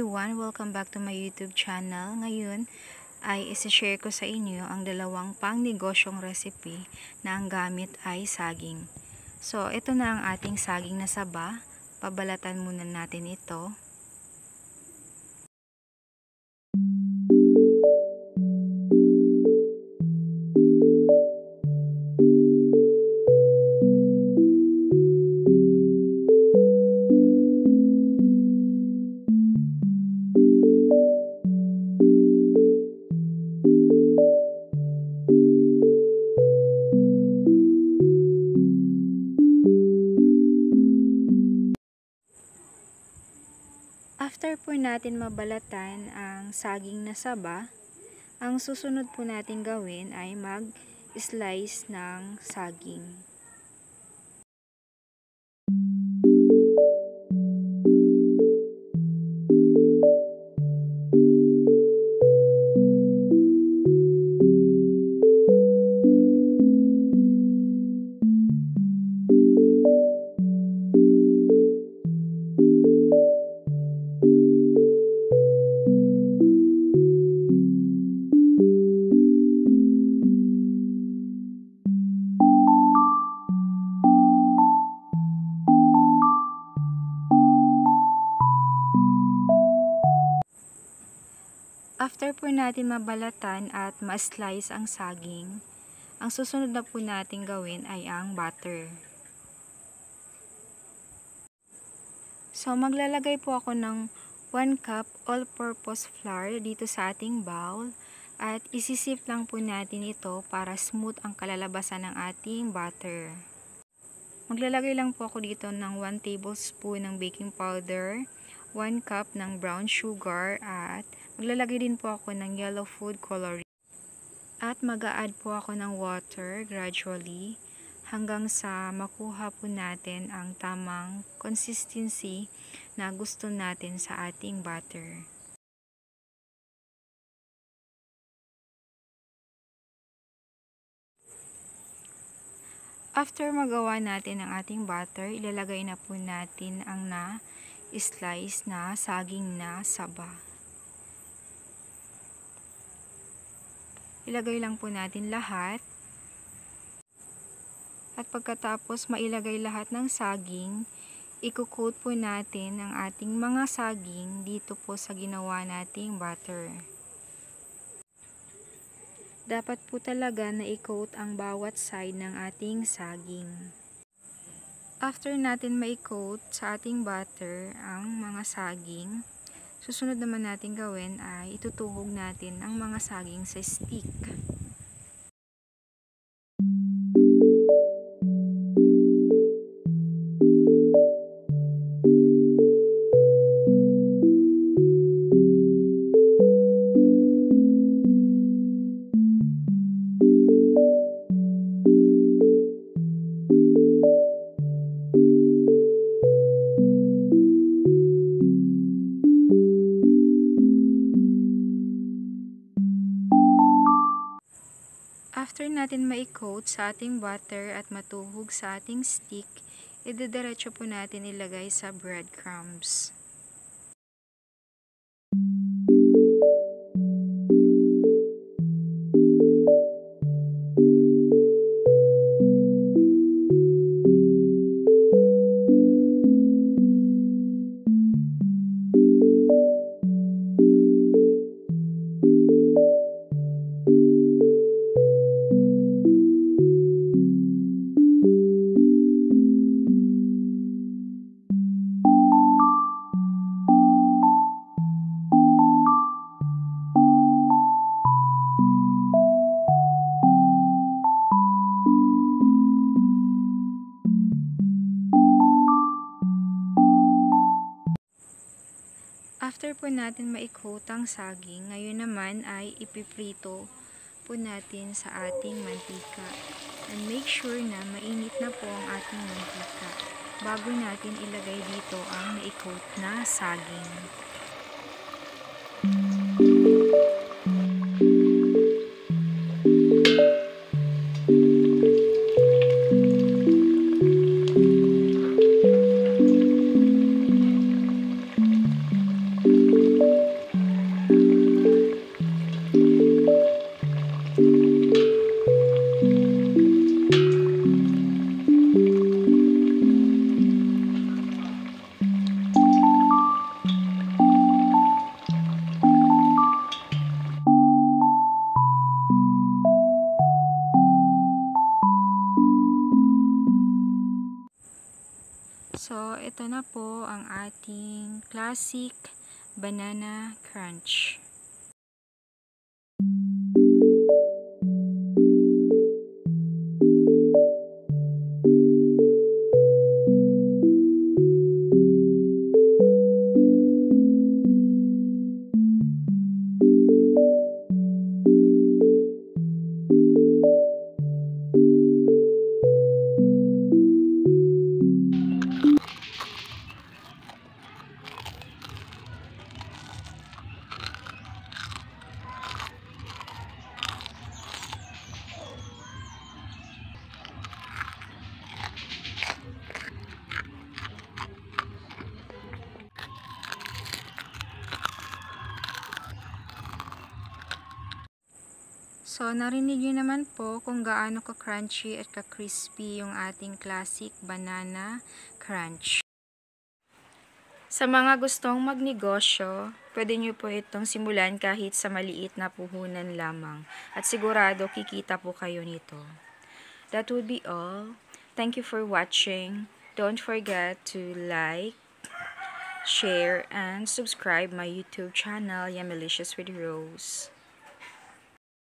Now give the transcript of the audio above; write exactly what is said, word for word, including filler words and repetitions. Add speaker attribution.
Speaker 1: everyone! Welcome back to my YouTube channel. Ngayon ay isi-share ko sa inyo ang dalawang pang-negosyong recipe na ang gamit ay saging. So, ito na ang ating saging na saba. Pabalatan muna natin ito. After po natin mabalatan ang saging na saba, ang susunod po natin gawin ay mag-slice ng saging. After po natin mabalatan at ma-slice ang saging, ang susunod na po natin gawin ay ang butter. So, maglalagay po ako ng one cup all-purpose flour dito sa ating bowl at isisip lang po natin ito para smooth ang kalalabasan ng ating butter. Maglalagay lang po ako dito ng one tablespoon ng baking powder, one cup ng brown sugar at maglalagay din po ako ng yellow food coloring. At mag-a-add po ako ng water gradually hanggang sa makuha po natin ang tamang consistency na gusto natin sa ating butter. After magawa natin ang ating butter, ilalagay na po natin ang na-slice na saging na saba. Ilagay lang po natin lahat. At pagkatapos mailagay lahat ng saging, i-coat po natin ang ating mga saging dito po sa ginawa nating butter. Dapat po talaga na i-coat ang bawat side ng ating saging. After natin ma-coat sa ating butter ang mga saging, susunod naman natin gawin ay itutuhog natin ang mga saging sa stick. After natin ma-coat sa ating butter at matuhog sa ating stick, idediretso po natin ilagay sa breadcrumbs. After po natin ma-coat ang saging, ngayon naman ay ipiprito po natin sa ating mantika. And make sure na mainit na po ang ating mantika bago natin ilagay dito ang na-coat na saging. Thank you. So, ito na po ang ating classic banana crunch. So, narinig nyo naman po kung gaano ka-crunchy at ka-crispy yung ating classic banana crunch. Sa mga gustong magnegosyo, pwede nyo po itong simulan kahit sa maliit na puhunan lamang. At sigurado kikita po kayo nito. That would be all. Thank you for watching. Don't forget to like, share, and subscribe my YouTube channel, Yamelicious with Rose.